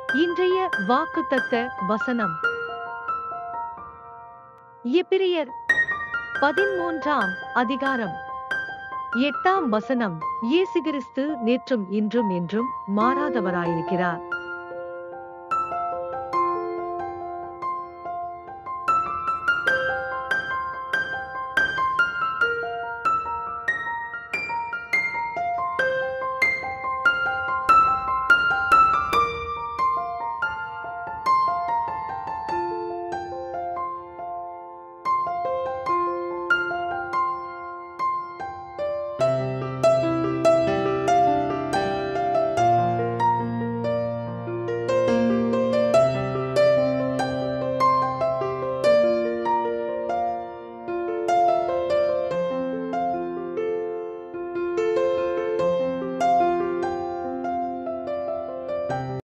இன்றைய வாக்குத்தத்த வசனம் எபிரியர் 13ஆம் அதிகாரம் 8ஆம் வசனம். இயேசு கிறிஸ்து நேற்றும் இன்றும் என்றும் மாறாதவராயிருக்கிறார்.